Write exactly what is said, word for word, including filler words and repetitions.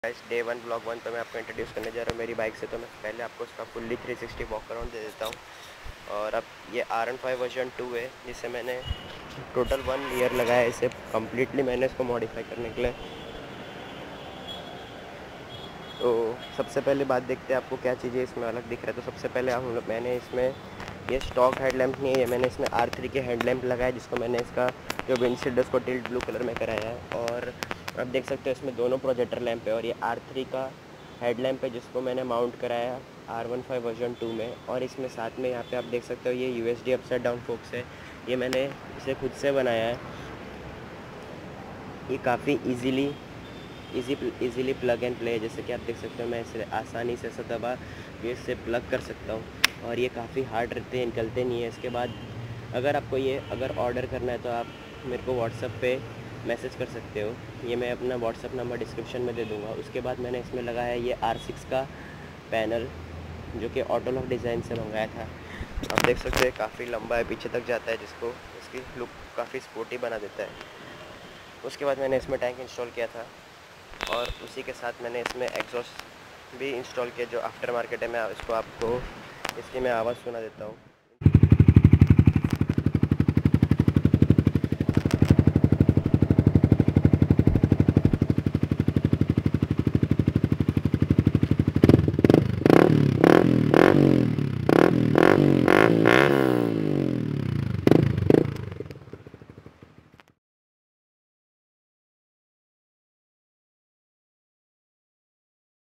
Guys day one blog one पे मैं आपको इंट्रोड्यूस करने जा रहा हूँ मेरी बाइक से। तो मैं पहले आपको उसका fully three sixty walk around दे देता हूँ। और अब ये R N five version two है, जिसे मैंने टोटल वन ईयर लगाया है इसे कम्प्लीटली मैंने इसको मॉडिफाई करने के लिए। तो सबसे पहले बात देखते हैं आपको क्या चीज़ें इसमें अलग दिख रहा है। तो सबसे पहले हम लोग मैंने इसमें ये स्टॉक हेडलैम्प नहीं है, ये मैंने इसमें आर थ्री के हेडलैम्प लगाया, जिसको मैंने इसका जो विंडशील्ड है उसको टिल्ट ब्लू कलर में कराया है। और आप देख सकते हो इसमें दोनों प्रोजेक्टर लैंप है, और ये आर थ्री का हेडलैम्प है जिसको मैंने माउंट कराया R one five version two में। और इसमें साथ में यहाँ पे आप देख सकते हो ये U S D upside down forks है, ये मैंने इसे खुद से बनाया है। ये काफ़ी easily easy easily plug and play, जैसे कि आप देख सकते हो मैं इसे आसानी से ऐसा दबा ये इससे प्लग कर सकता हूँ। और ये काफ़ी हार्ड रहते हैं, निकलते नहीं है। इसके बाद अगर आपको ये अगर ऑर्डर करना है तो आप मेरे को व्हाट्सएप पे मैसेज कर सकते हो, ये मैं अपना व्हाट्सएप नंबर डिस्क्रिप्शन में दे दूँगा। उसके बाद मैंने इसमें लगाया है ये आर सिक्स का पैनल, जो कि ऑटो लॉक डिज़ाइन से मंगाया था। आप देख सकते हैं काफ़ी लंबा है, पीछे तक जाता है, जिसको इसकी लुक काफ़ी स्पोर्टी बना देता है। उसके बाद मैंने इसमें टैंक इंस्टॉल किया था, और उसी के साथ मैंने इसमें एग्जॉस्ट भी इंस्टॉल किया जो आफ्टर मार्केट है। मैं इसको आपको इसकी मैं आवाज़ सुना देता हूँ।